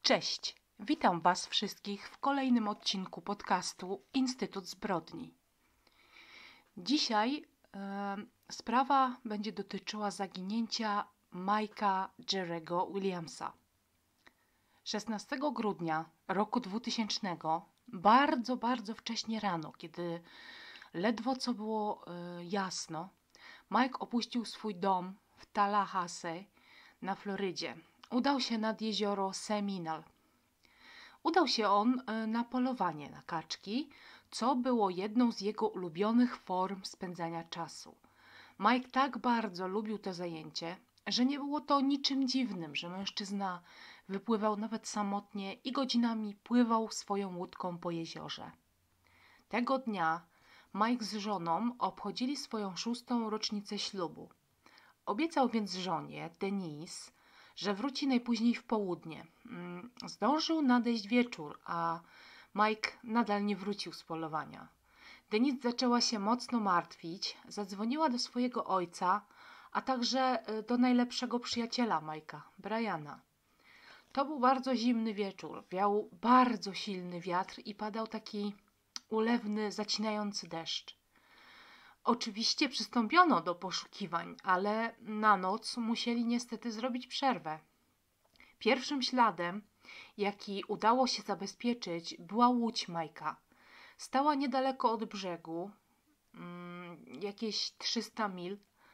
Cześć, witam Was wszystkich w kolejnym odcinku podcastu Instytut Zbrodni. Dzisiaj sprawa będzie dotyczyła zaginięcia Mike'a Jerry'ego Williamsa. 16 grudnia roku 2000, bardzo wcześnie rano, kiedy ledwo co było jasno, Mike opuścił swój dom w Tallahassee na Florydzie. Udał się nad jezioro Seminole. Udał się on na polowanie na kaczki, co było jedną z jego ulubionych form spędzania czasu. Mike tak bardzo lubił to zajęcie, że nie było to niczym dziwnym, że mężczyzna wypływał nawet samotnie i godzinami pływał swoją łódką po jeziorze. Tego dnia Mike z żoną obchodzili swoją 6. rocznicę ślubu. Obiecał więc żonie, Denise, że wróci najpóźniej w południe. Zdążył nadejść wieczór, a Mike nadal nie wrócił z polowania. Denise zaczęła się mocno martwić, zadzwoniła do swojego ojca, a także do najlepszego przyjaciela Mike'a, Briana. To był bardzo zimny wieczór, wiał bardzo silny wiatr i padał taki ulewny, zacinający deszcz. Oczywiście przystąpiono do poszukiwań, ale na noc musieli niestety zrobić przerwę. Pierwszym śladem, jaki udało się zabezpieczyć, była łódź Mike'a. Stała niedaleko od brzegu, jakieś 300 mil.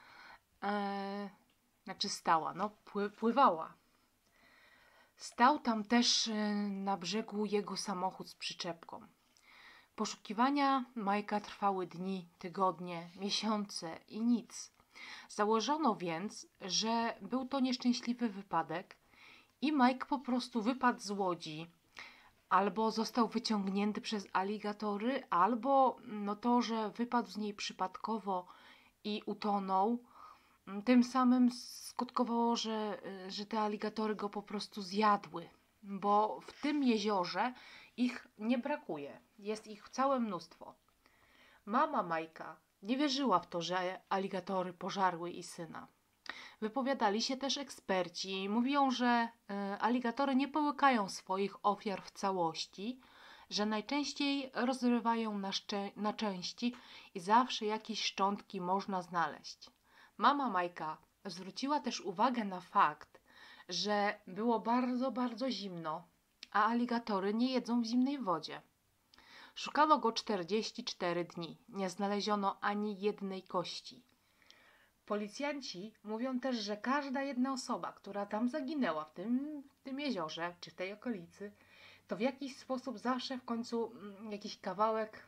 Pływała. Stał tam też na brzegu jego samochód z przyczepką. Poszukiwania Mike'a trwały dni, tygodnie, miesiące i nic. Założono więc, że był to nieszczęśliwy wypadek i Mike po prostu wypadł z łodzi, albo został wyciągnięty przez aligatory, albo to, że wypadł z niej przypadkowo i utonął. Tym samym skutkowało, że te aligatory go po prostu zjadły, bo w tym jeziorze ich nie brakuje. Jest ich całe mnóstwo. Mama Mike'a nie wierzyła w to, że aligatory pożarły jej syna. Wypowiadali się też eksperci. Mówią, że aligatory nie połykają swoich ofiar w całości, że najczęściej rozrywają na części i zawsze jakieś szczątki można znaleźć. Mama Mike'a zwróciła też uwagę na fakt, że było bardzo zimno, a aligatory nie jedzą w zimnej wodzie. Szukano go 44 dni. Nie znaleziono ani jednej kości. Policjanci mówią też, że każda jedna osoba, która tam zaginęła w tym jeziorze czy w tej okolicy, to w jakiś sposób zawsze w końcu jakiś kawałek,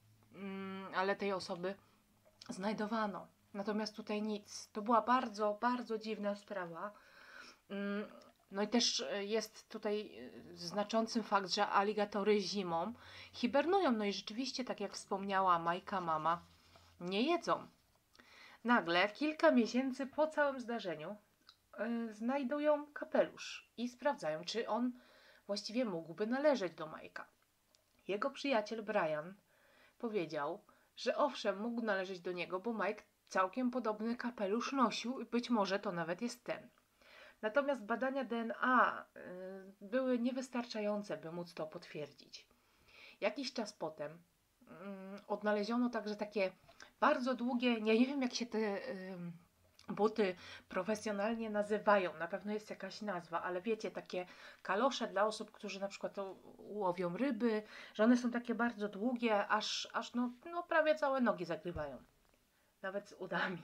ale tej osoby znajdowano. Natomiast tutaj nic. To była bardzo dziwna sprawa. No i też jest tutaj znaczący fakt, że aligatory zimą hibernują. No i rzeczywiście, tak jak wspomniała Mike'a mama, nie jedzą. Nagle, kilka miesięcy po całym zdarzeniu, znajdują kapelusz i sprawdzają, czy on właściwie mógłby należeć do Mike'a. Jego przyjaciel Brian powiedział, że owszem, mógł należeć do niego, bo Mike całkiem podobny kapelusz nosił i być może to nawet jest ten. Natomiast badania DNA były niewystarczające, by móc to potwierdzić. Jakiś czas potem odnaleziono także takie bardzo długie, nie wiem jak się te buty profesjonalnie nazywają, na pewno jest jakaś nazwa, ale wiecie, takie kalosze dla osób, którzy na przykład łowią ryby, że one są takie bardzo długie, aż prawie całe nogi zakrywają. Nawet z udami.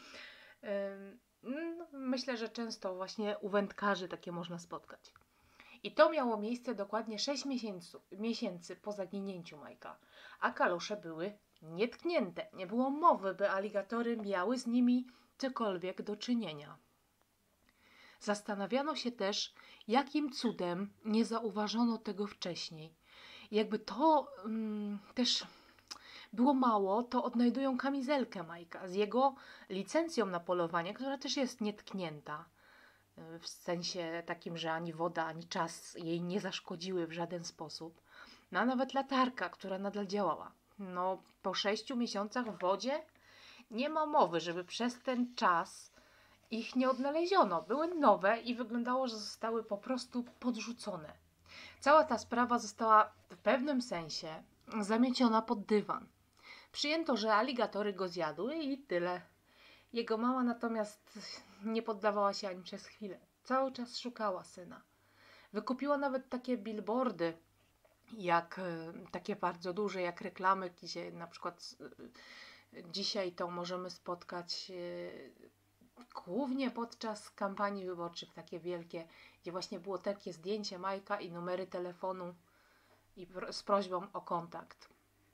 Myślę, że często właśnie u wędkarzy takie można spotkać. I to miało miejsce dokładnie 6 miesięcy po zaginięciu Mike'a, a kalosze były nietknięte. Nie było mowy, by aligatory miały z nimi cokolwiek do czynienia. Zastanawiano się też, jakim cudem nie zauważono tego wcześniej. Jakby to też było mało, to odnajdują kamizelkę Mike'a z jego licencją na polowanie, która też jest nietknięta. W sensie takim, że ani woda, ani czas jej nie zaszkodziły w żaden sposób. No a nawet latarka, która nadal działała. Po 6 miesiącach w wodzie nie ma mowy, żeby przez ten czas ich nie odnaleziono. Były nowe i wyglądało, że zostały po prostu podrzucone. Cała ta sprawa została w pewnym sensie zamieciona pod dywan. Przyjęto, że aligatory go zjadły i tyle. Jego mama natomiast nie poddawała się ani przez chwilę. Cały czas szukała syna. Wykupiła nawet takie billboardy, takie bardzo duże, jak reklamy, gdzie na przykład dzisiaj to możemy spotkać głównie podczas kampanii wyborczych, takie wielkie, gdzie właśnie było takie zdjęcie Majka i numery telefonu i z prośbą o kontakt.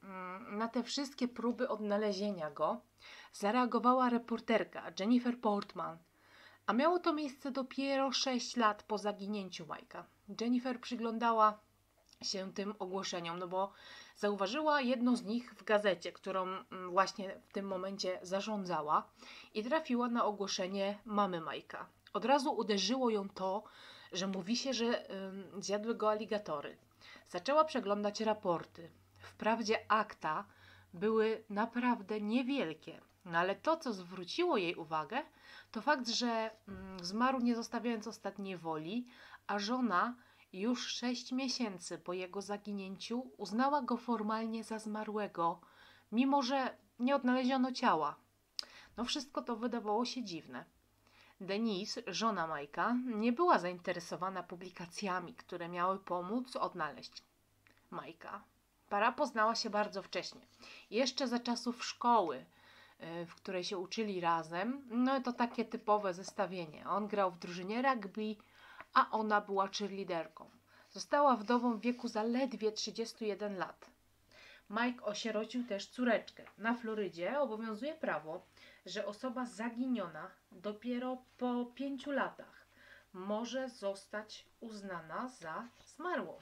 Na te wszystkie próby odnalezienia go zareagowała reporterka Jennifer Portman, a miało to miejsce dopiero 6 lat po zaginięciu Majka. Jennifer przyglądała się tym ogłoszeniom, no bo zauważyła jedno z nich w gazecie, którą właśnie w tym momencie zarządzała i trafiła na ogłoszenie mamy Majka. Od razu uderzyło ją to, że mówi się, że zjadły go aligatory. Zaczęła przeglądać raporty. Wprawdzie akta były naprawdę niewielkie, no ale to, co zwróciło jej uwagę, to fakt, że zmarł nie zostawiając ostatniej woli, a żona już 6 miesięcy po jego zaginięciu uznała go formalnie za zmarłego, mimo że nie odnaleziono ciała. No wszystko to wydawało się dziwne. Denise, żona Majka, nie była zainteresowana publikacjami, które miały pomóc odnaleźć Majka. Para poznała się bardzo wcześnie. Jeszcze za czasów szkoły, w której się uczyli razem, no to takie typowe zestawienie. On grał w drużynie rugby, a ona była cheerleaderką. Została wdową w wieku zaledwie 31 lat. Mike osierocił też córeczkę. Na Florydzie obowiązuje prawo, że osoba zaginiona dopiero po 5 latach może zostać uznana za zmarłą.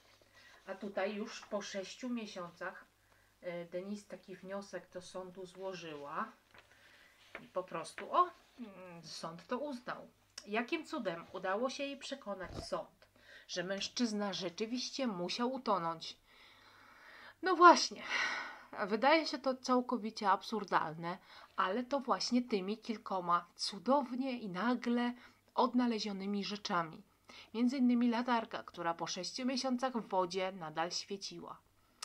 A tutaj już po 6 miesiącach Denise taki wniosek do sądu złożyła i po prostu sąd to uznał. Jakim cudem udało się jej przekonać sąd, że mężczyzna rzeczywiście musiał utonąć? No właśnie, wydaje się to całkowicie absurdalne, ale to właśnie tymi kilkoma cudownie i nagle odnalezionymi rzeczami. Między innymi latarka, która po 6 miesiącach w wodzie nadal świeciła.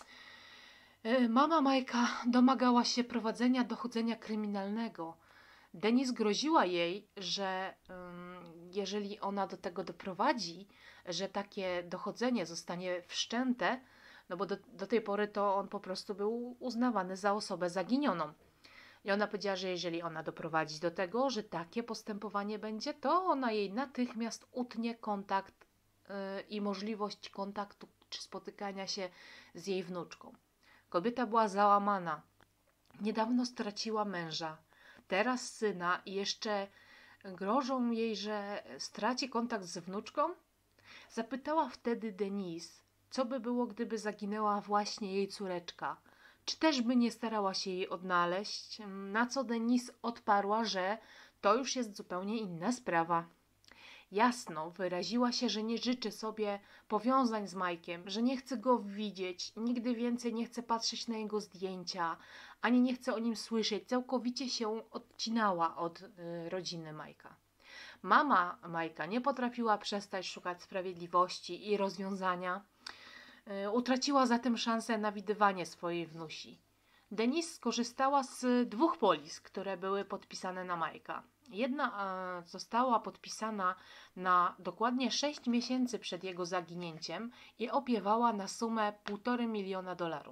Mama Majka domagała się prowadzenia dochodzenia kryminalnego. Denise groziła jej, że jeżeli ona do tego doprowadzi, że takie dochodzenie zostanie wszczęte, no bo do tej pory to on po prostu był uznawany za osobę zaginioną. I ona powiedziała, że jeżeli ona doprowadzi do tego, że takie postępowanie będzie, to ona jej natychmiast utnie kontakt i możliwość kontaktu czy spotykania się z jej wnuczką. Kobieta była załamana. Niedawno straciła męża, teraz syna i jeszcze grożą jej, że straci kontakt z wnuczką? Zapytała wtedy Denise, co by było, gdyby zaginęła właśnie jej córeczka. Czy też by nie starała się jej odnaleźć? Na co Denise odparła, że to już jest zupełnie inna sprawa. Jasno wyraziła się, że nie życzy sobie powiązań z Majkiem, że nie chce go widzieć, nigdy więcej nie chce patrzeć na jego zdjęcia, ani nie chce o nim słyszeć. Całkowicie się odcinała od rodziny Majka. Mama Majka nie potrafiła przestać szukać sprawiedliwości i rozwiązania. Utraciła zatem szansę na widywanie swojej wnusi. Denise skorzystała z 2 polis, które były podpisane na Majka. Jedna została podpisana na dokładnie 6 miesięcy przed jego zaginięciem i opiewała na sumę $1,5 miliona.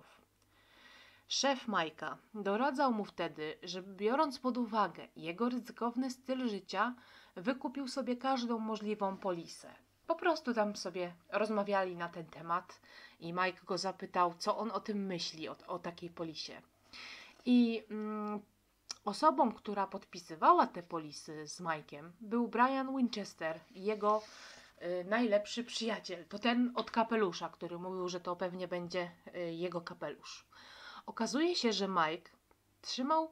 Szef Majka doradzał mu wtedy, że biorąc pod uwagę jego ryzykowny styl życia, wykupił sobie każdą możliwą polisę. Po prostu tam sobie rozmawiali na ten temat i Mike go zapytał, co on o tym myśli, o takiej polisie. I osobą, która podpisywała te polisy z Mike'iem, był Brian Winchester, jego najlepszy przyjaciel. To ten od kapelusza, który mówił, że to pewnie będzie jego kapelusz. Okazuje się, że Mike trzymał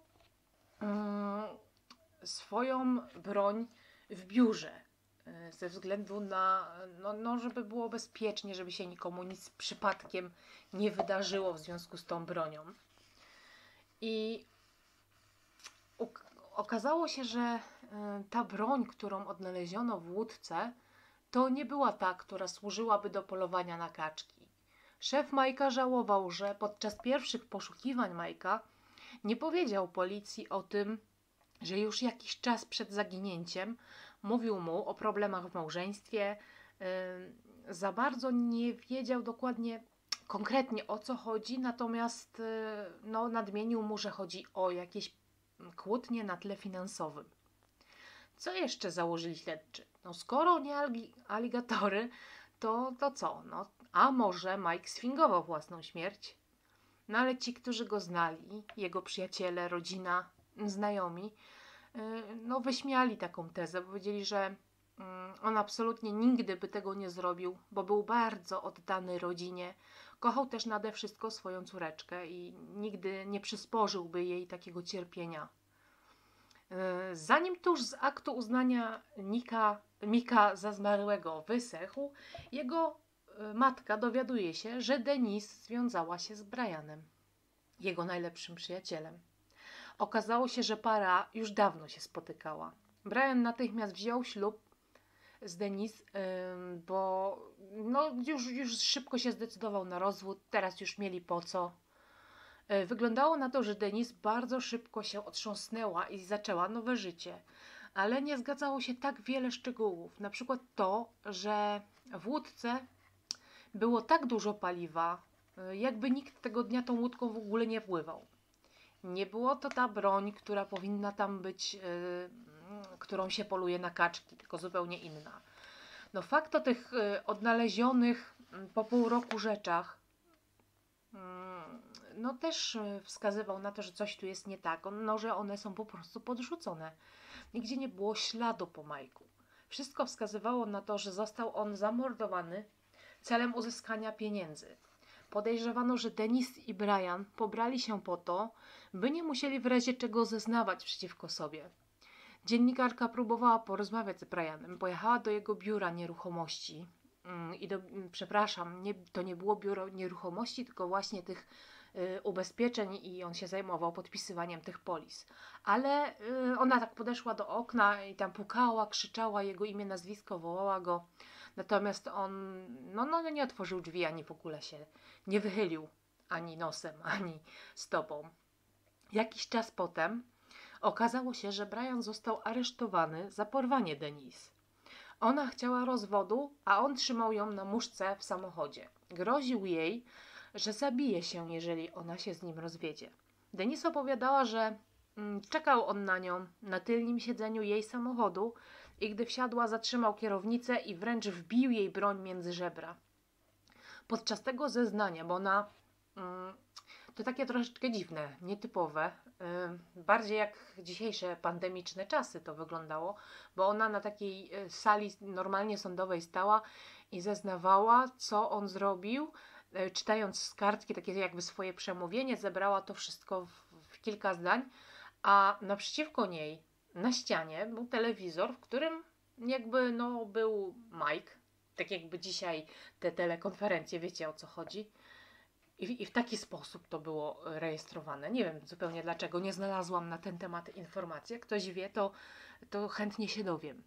swoją broń w biurze ze względu na, żeby było bezpiecznie, żeby się nikomu nic przypadkiem nie wydarzyło w związku z tą bronią. I okazało się, że ta broń, którą odnaleziono w łódce, to nie była ta, która służyłaby do polowania na kaczki. Szef Majka żałował, że podczas pierwszych poszukiwań Majka nie powiedział policji o tym, że już jakiś czas przed zaginięciem mówił mu o problemach w małżeństwie. Za bardzo nie wiedział dokładnie, konkretnie o co chodzi, natomiast nadmienił mu, że chodzi o jakieś kłótnie na tle finansowym. Co jeszcze założyli śledczy? Skoro nie aligatory, to co? A może Mike sfingował własną śmierć? Ale ci, którzy go znali, jego przyjaciele, rodzina, znajomi, wyśmiali taką tezę. Powiedzieli, że on absolutnie nigdy by tego nie zrobił, bo był bardzo oddany rodzinie. Kochał też nade wszystko swoją córeczkę i nigdy nie przysporzyłby jej takiego cierpienia. Zanim tuż z aktu uznania Mika za zmarłego wysechł, jego matka dowiaduje się, że Denise związała się z Brianem, jego najlepszym przyjacielem. Okazało się, że para już dawno się spotykała. Brian natychmiast wziął ślub z Denise, bo już szybko się zdecydował na rozwód, teraz już mieli po co. Wyglądało na to, że Denise bardzo szybko się otrząsnęła i zaczęła nowe życie, ale nie zgadzało się tak wiele szczegółów. Na przykład to, że w łódce było tak dużo paliwa, jakby nikt tego dnia tą łódką w ogóle nie pływał. Nie było to ta broń, która powinna tam być, którą się poluje na kaczki, tylko zupełnie inna. Fakt o tych odnalezionych po pół roku rzeczach też wskazywał na to, że coś tu jest nie tak, że one są po prostu podrzucone. Nigdzie nie było śladu po Majku. Wszystko wskazywało na to, że został on zamordowany celem uzyskania pieniędzy. Podejrzewano, że Denise i Brian pobrali się po to, by nie musieli w razie czego zeznawać przeciwko sobie. Dziennikarka próbowała porozmawiać z Brianem, pojechała do jego biura nieruchomości to nie było biuro nieruchomości, tylko właśnie tych ubezpieczeń i on się zajmował podpisywaniem tych polis. Ale ona tak podeszła do okna i tam pukała, krzyczała jego imię, nazwisko, wołała go. Natomiast on nie otworzył drzwi, ani w ogóle się nie wychylił ani nosem, ani stopą. Jakiś czas potem okazało się, że Brian został aresztowany za porwanie Denise. Ona chciała rozwodu, a on trzymał ją na muszce w samochodzie. Groził jej, że zabije się, jeżeli ona się z nim rozwiedzie. Denise opowiadała, że czekał on na nią na tylnym siedzeniu jej samochodu i gdy wsiadła, zatrzymał kierownicę i wręcz wbił jej broń między żebra. Podczas tego zeznania, bo ona to takie troszeczkę dziwne, nietypowe, bardziej jak dzisiejsze pandemiczne czasy to wyglądało, bo ona na takiej sali normalnie sądowej stała i zeznawała, co on zrobił, czytając z kartki takie jakby swoje przemówienie, zebrała to wszystko w kilka zdań, a naprzeciwko niej na ścianie był telewizor, w którym jakby był Mike, tak jakby dzisiaj te telekonferencje, wiecie o co chodzi. I w taki sposób to było rejestrowane. Nie wiem zupełnie dlaczego, nie znalazłam na ten temat informacji. Jak ktoś wie, to chętnie się dowiem.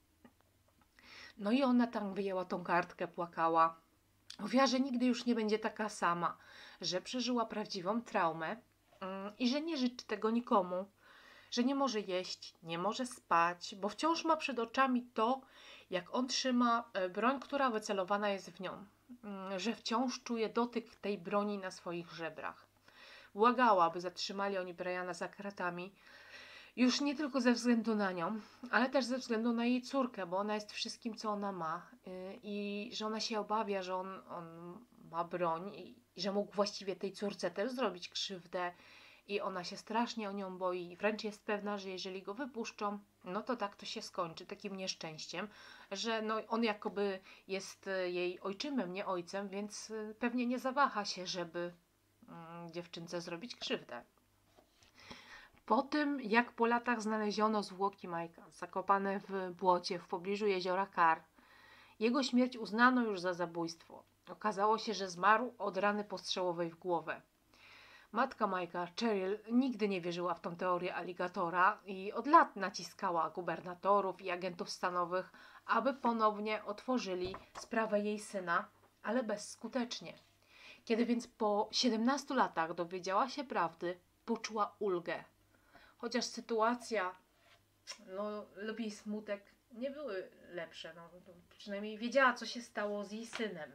I ona tam wyjęła tą kartkę, płakała. Mówiła, że nigdy już nie będzie taka sama, że przeżyła prawdziwą traumę i że nie życzy tego nikomu, że nie może jeść, nie może spać, bo wciąż ma przed oczami to, jak on trzyma broń, która wycelowana jest w nią, że wciąż czuje dotyk tej broni na swoich żebrach. Błagała, aby zatrzymali oni Briana za kratami, już nie tylko ze względu na nią, ale też ze względu na jej córkę, bo ona jest wszystkim, co ona ma i że ona się obawia, że on ma broń i że mógł właściwie tej córce też zrobić krzywdę i ona się strasznie o nią boi. Wręcz jest pewna, że jeżeli go wypuszczą, to tak to się skończy takim nieszczęściem, że on jakoby jest jej ojczymem, nie ojcem, więc pewnie nie zawaha się, żeby dziewczynce zrobić krzywdę. Po tym, jak po latach znaleziono zwłoki Majka zakopane w błocie w pobliżu jeziora Kar, jego śmierć uznano już za zabójstwo. Okazało się, że zmarł od rany postrzałowej w głowę. Matka Mike'a, Cheryl, nigdy nie wierzyła w tą teorię aligatora i od lat naciskała gubernatorów i agentów stanowych, aby ponownie otworzyli sprawę jej syna, ale bezskutecznie. Kiedy więc po 17 latach dowiedziała się prawdy, poczuła ulgę. Chociaż sytuacja, lub jej smutek nie były lepsze. Przynajmniej wiedziała, co się stało z jej synem.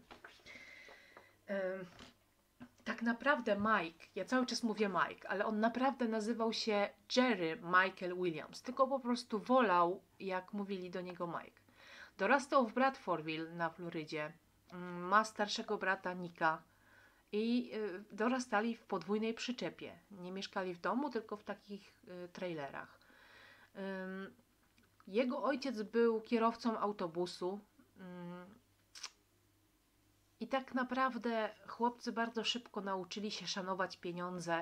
Tak naprawdę Mike, ja cały czas mówię Mike, ale on naprawdę nazywał się Jerry Michael Williams, tylko po prostu wolał, jak mówili do niego Mike. Dorastał w Bradfordville na Florydzie, ma starszego brata Nicka i dorastali w podwójnej przyczepie. Nie mieszkali w domu, tylko w takich trailerach. Jego ojciec był kierowcą autobusu. I tak naprawdę chłopcy bardzo szybko nauczyli się szanować pieniądze.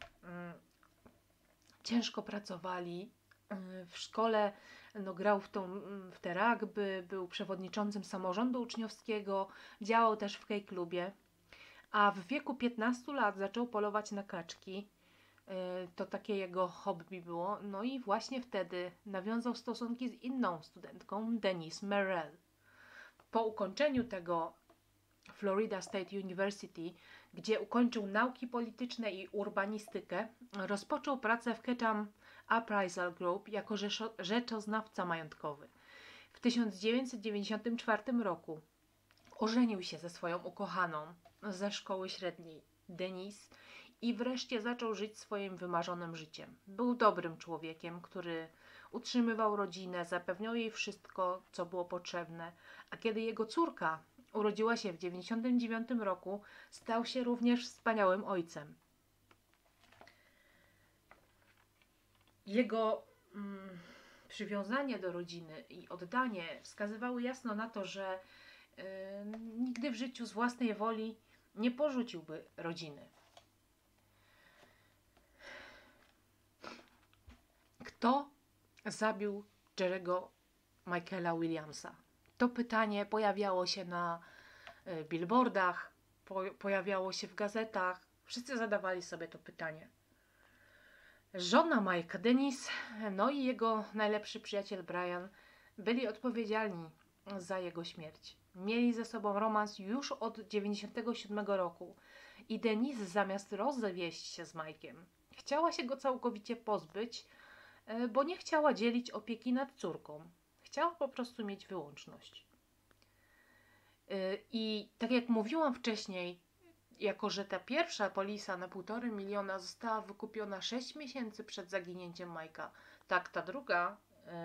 Ciężko pracowali. W szkole grał w te rugby, był przewodniczącym samorządu uczniowskiego, działał też w K-klubie. A w wieku 15 lat zaczął polować na kaczki. To takie jego hobby było. No i właśnie wtedy nawiązał stosunki z inną studentką, Denise Merrill. Po ukończeniu tego Florida State University, gdzie ukończył nauki polityczne i urbanistykę, rozpoczął pracę w Ketchum Appraisal Group jako rzeczoznawca majątkowy. W 1994 roku ożenił się ze swoją ukochaną ze szkoły średniej, Denise, i wreszcie zaczął żyć swoim wymarzonym życiem. Był dobrym człowiekiem, który utrzymywał rodzinę, zapewniał jej wszystko, co było potrzebne, a kiedy jego córka urodziła się w 1999 roku, stał się również wspaniałym ojcem. Jego przywiązanie do rodziny i oddanie wskazywały jasno na to, że nigdy w życiu z własnej woli nie porzuciłby rodziny. Kto zabił Jerry'ego Michaela Williamsa? To pytanie pojawiało się na billboardach, pojawiało się w gazetach. Wszyscy zadawali sobie to pytanie. Żona Mike'a, Denise, no i jego najlepszy przyjaciel Brian byli odpowiedzialni za jego śmierć. Mieli ze sobą romans już od 1997 roku i Denise zamiast rozwieść się z Mike'iem, chciała się go całkowicie pozbyć, bo nie chciała dzielić opieki nad córką. Chciała po prostu mieć wyłączność. I tak jak mówiłam wcześniej, jako że ta pierwsza polisa na 1,5 miliona została wykupiona 6 miesięcy przed zaginięciem Mike'a, tak ta druga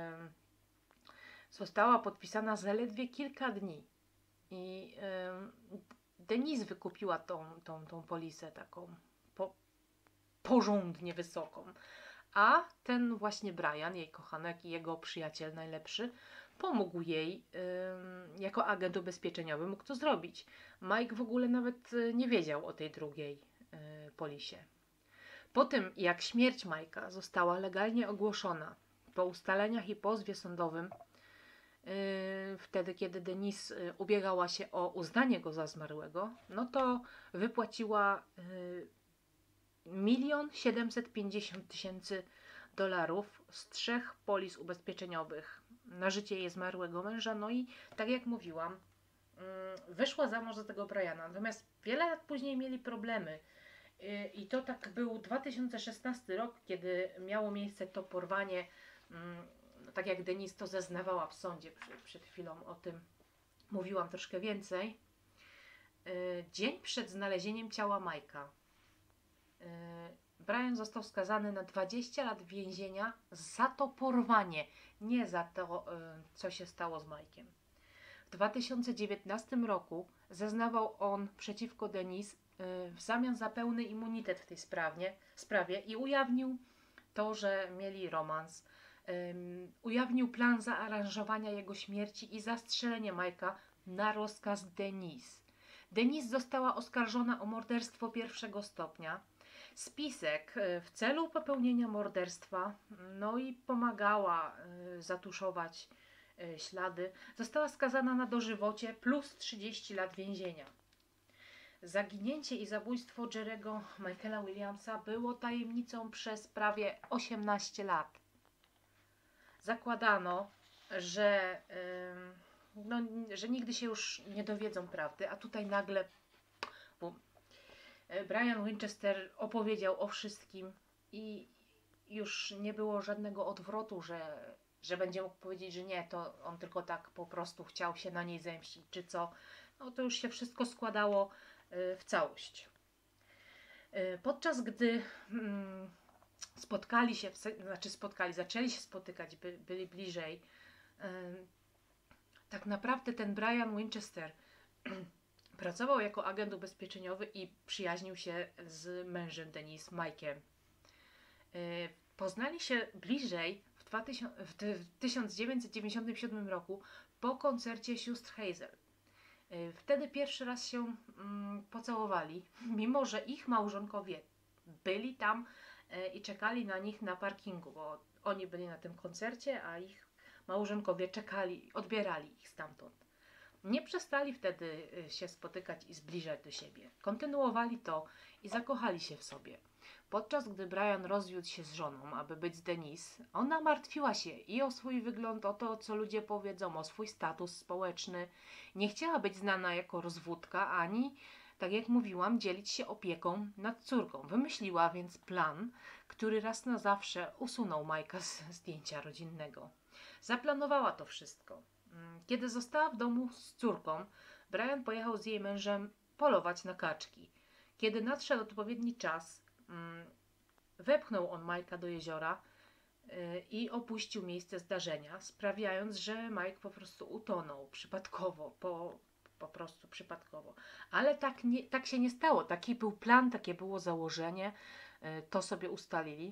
została podpisana zaledwie kilka dni. I Denise wykupiła tą polisę taką porządnie wysoką. A ten właśnie Brian, jej kochanek i jego przyjaciel najlepszy, pomógł jej jako agent ubezpieczeniowy, mógł to zrobić. Mike w ogóle nawet nie wiedział o tej drugiej polisie. Po tym, jak śmierć Mike'a została legalnie ogłoszona po ustaleniach i pozwie sądowym, wtedy kiedy Denise ubiegała się o uznanie go za zmarłego, no to wypłaciła $1,750,000 z 3 polis ubezpieczeniowych na życie jej zmarłego męża. No i tak jak mówiłam, wyszła za mąż za tego Briana. Natomiast wiele lat później mieli problemy. I to tak był 2016 rok, kiedy miało miejsce to porwanie. Tak jak Denise to zeznawała w sądzie, przed chwilą o tym mówiłam troszkę więcej. Dzień przed znalezieniem ciała Mike'a Brian został skazany na 20 lat więzienia za to porwanie, nie za to, co się stało z Mike'iem. W 2019 roku zeznawał on przeciwko Denise w zamian za pełny immunitet w tej sprawie i ujawnił to, że mieli romans. Ujawnił plan zaaranżowania jego śmierci i zastrzelenia Mike'a na rozkaz Denise. Denise została oskarżona o morderstwo 1. stopnia. Spisek w celu popełnienia morderstwa, no i pomagała zatuszować ślady, została skazana na dożywocie plus 30 lat więzienia. Zaginięcie i zabójstwo Jerry'ego Michaela Williamsa było tajemnicą przez prawie 18 lat. Zakładano, że nigdy się już nie dowiedzą prawdy, a tutaj nagle Brian Winchester opowiedział o wszystkim i już nie było żadnego odwrotu, że będzie mógł powiedzieć, że nie, to on tylko tak po prostu chciał się na niej zemścić, czy co. No to już się wszystko składało w całość. Podczas gdy zaczęli się spotykać, byli bliżej, tak naprawdę ten Brian Winchester pracował jako agent ubezpieczeniowy i przyjaźnił się z mężem Denise, Mike'em. Poznali się bliżej w 1997 roku po koncercie sióstr Hazel. Wtedy pierwszy raz się pocałowali, mimo że ich małżonkowie byli tam i czekali na nich na parkingu, bo oni byli na tym koncercie, a ich małżonkowie czekali, odbierali ich stamtąd. Nie przestali wtedy się spotykać i zbliżać do siebie. Kontynuowali to i zakochali się w sobie. Podczas gdy Brian rozwiódł się z żoną, aby być z Denise, ona martwiła się i o swój wygląd, o to, co ludzie powiedzą, o swój status społeczny. Nie chciała być znana jako rozwódka, ani, tak jak mówiłam, dzielić się opieką nad córką. Wymyśliła więc plan, który raz na zawsze usunął Mike'a z zdjęcia rodzinnego. Zaplanowała to wszystko. Kiedy została w domu z córką, Brian pojechał z jej mężem polować na kaczki. Kiedy nadszedł odpowiedni czas, wepchnął on Mike'a do jeziora i opuścił miejsce zdarzenia, sprawiając, że Mike po prostu utonął przypadkowo, po prostu przypadkowo. Ale tak się nie stało. Taki był plan, takie było założenie, to sobie ustalili.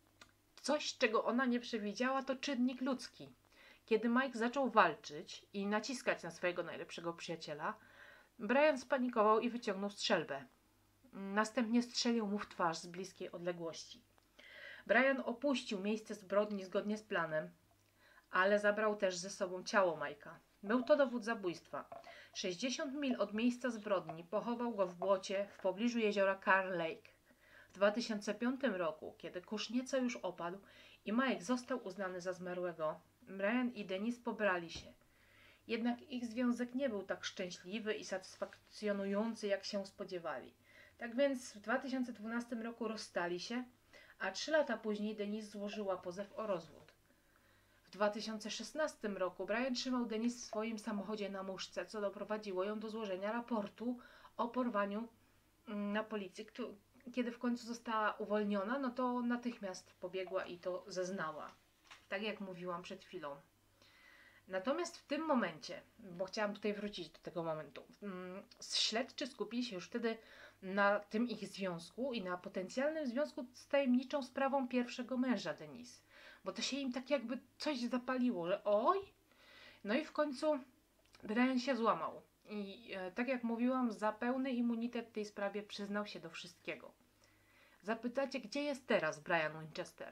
Coś, czego ona nie przewidziała, to czynnik ludzki. Kiedy Mike zaczął walczyć i naciskać na swojego najlepszego przyjaciela, Brian spanikował i wyciągnął strzelbę. Następnie strzelił mu w twarz z bliskiej odległości. Brian opuścił miejsce zbrodni zgodnie z planem, ale zabrał też ze sobą ciało Mike'a. Był to dowód zabójstwa. 60 mil od miejsca zbrodni pochował go w błocie w pobliżu jeziora Carl Lake. W 2005 roku, kiedy kurz nieco już opadł i Mike został uznany za zmarłego, Brian i Denise pobrali się. Jednak ich związek nie był tak szczęśliwy i satysfakcjonujący, jak się spodziewali. Tak więc w 2012 roku rozstali się, a 3 lata później Denise złożyła pozew o rozwód. W 2016 roku Brian trzymał Denise w swoim samochodzie na muszce, co doprowadziło ją do złożenia raportu o porwaniu na policji. Kiedy w końcu została uwolniona, no to natychmiast pobiegła i to zeznała. Tak jak mówiłam przed chwilą. Natomiast w tym momencie, bo chciałam tutaj wrócić do tego momentu, śledczy skupili się już wtedy na tym ich związku i na potencjalnym związku z tajemniczą sprawą pierwszego męża Denise. Bo to się im tak jakby coś zapaliło, że oj! No i w końcu Brian się złamał. I tak jak mówiłam, za pełny immunitet w tej sprawie przyznał się do wszystkiego. Zapytacie, gdzie jest teraz Brian Winchester?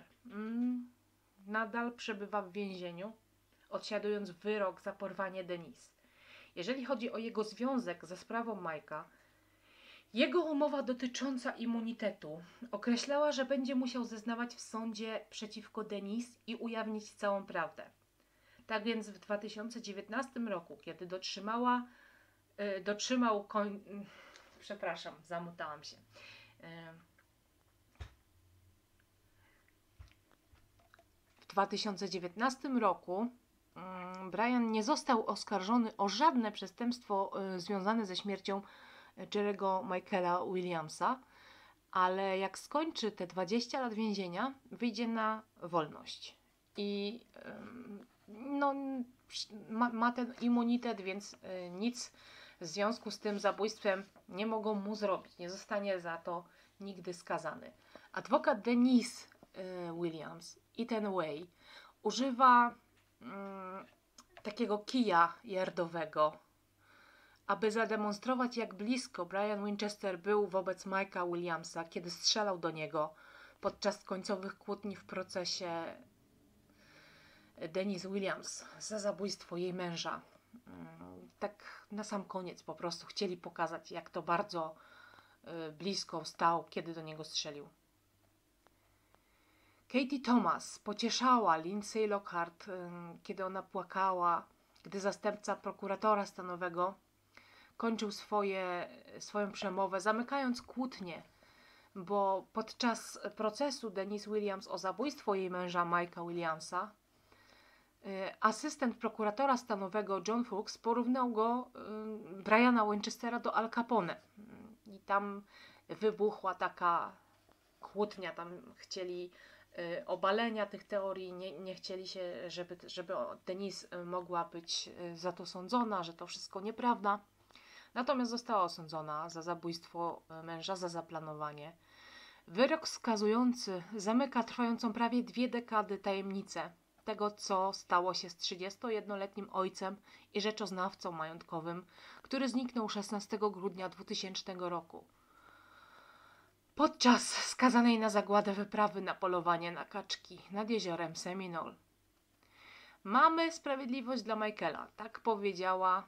Nadal przebywa w więzieniu, odsiadując wyrok za porwanie Denise. Jeżeli chodzi o jego związek ze sprawą Mike'a, jego umowa dotycząca immunitetu określała, że będzie musiał zeznawać w sądzie przeciwko Denise i ujawnić całą prawdę. Tak więc w 2019 roku, kiedy zamotałam się. W 2019 roku Brian nie został oskarżony o żadne przestępstwo związane ze śmiercią Jerry'ego Michaela Williamsa, ale jak skończy te 20 lat więzienia, wyjdzie na wolność. I ma ten immunitet, więc nic w związku z tym zabójstwem nie mogą mu zrobić. Nie zostanie za to nigdy skazany. Adwokat Denise Williams, Ethan Way, używa takiego kija jardowego, aby zademonstrować, jak blisko Brian Winchester był wobec Mike'a Williamsa, kiedy strzelał do niego podczas końcowych kłótni w procesie Denise Williams za zabójstwo jej męża. tak na sam koniec po prostu chcieli pokazać, jak to bardzo blisko stał, kiedy do niego strzelił. Katie Thomas pocieszała Lindsay Lockhart, kiedy ona płakała, gdy zastępca prokuratora stanowego kończył swoją przemowę, zamykając kłótnię, bo podczas procesu Denise Williams o zabójstwo jej męża Mike'a Williamsa asystent prokuratora stanowego John Fuchs porównał go, Briana Winchestera, do Al Capone. I tam wybuchła taka kłótnia, tam chcieli obalenia tych teorii, nie chcieli się, żeby Denise mogła być za to sądzona, że to wszystko nieprawda. Natomiast została osądzona za zabójstwo męża, za zaplanowanie. Wyrok skazujący zamyka trwającą prawie 2 dekady tajemnicę tego, co stało się z 31-letnim ojcem i rzeczoznawcą majątkowym, który zniknął 16 grudnia 2000 roku. Podczas skazanej na zagładę wyprawy na polowanie na kaczki nad jeziorem Seminole. Mamy sprawiedliwość dla Michaela, tak powiedziała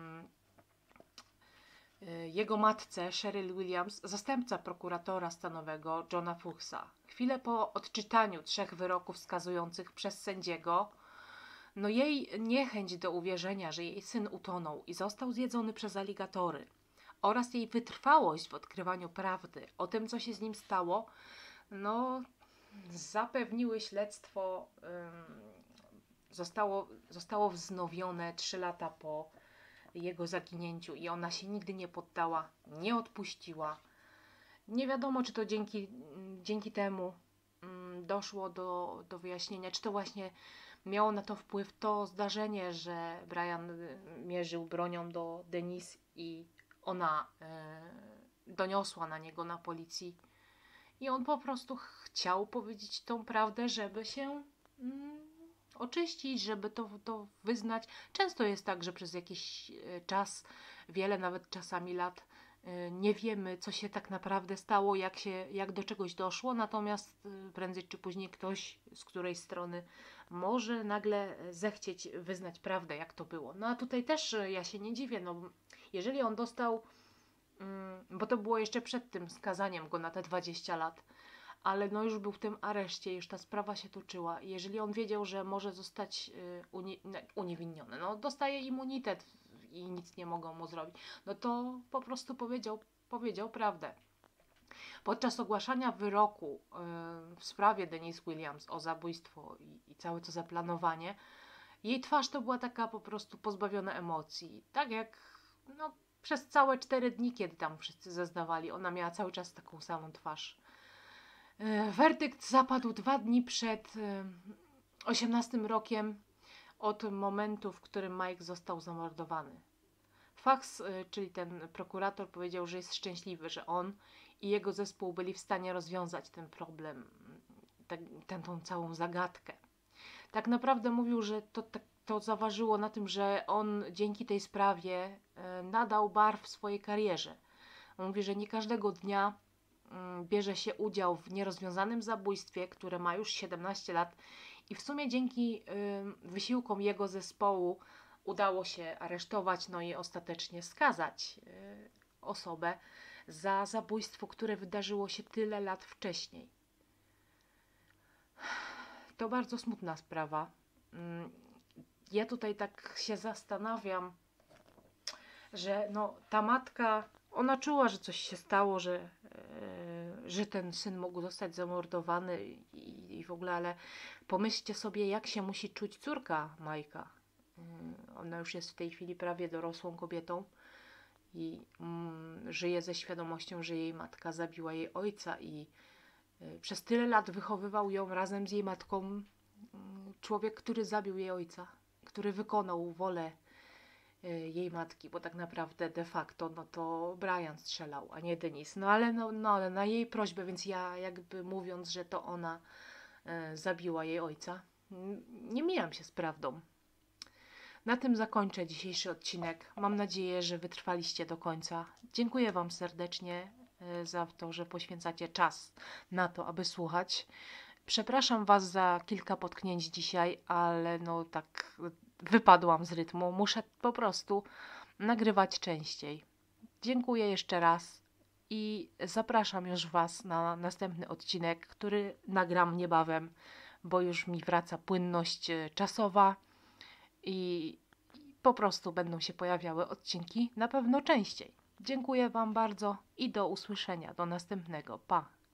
jego matce Cheryl Williams, zastępca prokuratora stanowego Johna Fuchsa. Chwilę po odczytaniu 3 wyroków skazujących przez sędziego, jej niechęć do uwierzenia, że jej syn utonął i został zjedzony przez aligatory, oraz jej wytrwałość w odkrywaniu prawdy o tym, co się z nim stało, zapewniły śledztwo, zostało wznowione 3 lata po jego zaginięciu i ona się nigdy nie poddała, nie odpuściła. Nie wiadomo, czy to dzięki temu doszło do wyjaśnienia, czy to właśnie miało na to wpływ to zdarzenie, że Brian mierzył bronią do Denise i ona doniosła na niego na policji i on po prostu chciał powiedzieć tą prawdę, żeby się oczyścić, żeby to wyznać. Często jest tak, że przez jakiś czas, wiele nawet czasami lat, nie wiemy, co się tak naprawdę stało, jak do czegoś doszło, natomiast prędzej czy później ktoś z której strony może nagle zechcieć wyznać prawdę, jak to było. A tutaj też ja się nie dziwię, jeżeli on dostał, bo to było jeszcze przed tym skazaniem go na te 20 lat, ale już był w tym areszcie, już ta sprawa się toczyła. Jeżeli on wiedział, że może zostać uniewinniony, dostaje immunitet i nic nie mogą mu zrobić, to po prostu powiedział prawdę. Podczas ogłaszania wyroku w sprawie Denise Williams o zabójstwo i całe to zaplanowanie, jej twarz to była taka po prostu pozbawiona emocji. Tak jak przez całe 4 dni, kiedy tam wszyscy zeznawali, ona miała cały czas taką samą twarz. Werdykt zapadł 2 dni przed 18 rokiem od momentu, w którym Mike został zamordowany. Fuchs, czyli ten prokurator, powiedział, że jest szczęśliwy, że on i jego zespół byli w stanie rozwiązać ten problem, tą całą zagadkę. Tak naprawdę mówił, że to zaważyło na tym, że on dzięki tej sprawie nadał barw swojej karierze. On mówi, że nie każdego dnia bierze się udział w nierozwiązanym zabójstwie, które ma już 17 lat i w sumie dzięki wysiłkom jego zespołu udało się aresztować, i ostatecznie skazać osobę za zabójstwo, które wydarzyło się tyle lat wcześniej. To bardzo smutna sprawa. Ja tutaj tak się zastanawiam, że ta matka, ona czuła, że coś się stało, że ten syn mógł zostać zamordowany i w ogóle, ale pomyślcie sobie, jak się musi czuć córka Majka. Ona już jest w tej chwili prawie dorosłą kobietą i żyje ze świadomością, że jej matka zabiła jej ojca i przez tyle lat wychowywał ją razem z jej matką człowiek, który zabił jej ojca, który wykonał wolę jej matki, bo tak naprawdę de facto to Brian strzelał, a nie Denise. Ale na jej prośbę, więc ja jakby mówiąc, że to ona zabiła jej ojca, nie mijam się z prawdą. Na tym zakończę dzisiejszy odcinek. Mam nadzieję, że wytrwaliście do końca. Dziękuję Wam serdecznie za to, że poświęcacie czas na to, aby słuchać. Przepraszam Was za kilka potknięć dzisiaj, ale tak wypadłam z rytmu. Muszę po prostu nagrywać częściej. Dziękuję jeszcze raz i zapraszam już Was na następny odcinek, który nagram niebawem, bo już mi wraca płynność czasowa i po prostu będą się pojawiały odcinki na pewno częściej. Dziękuję Wam bardzo i do usłyszenia. Do następnego. Pa!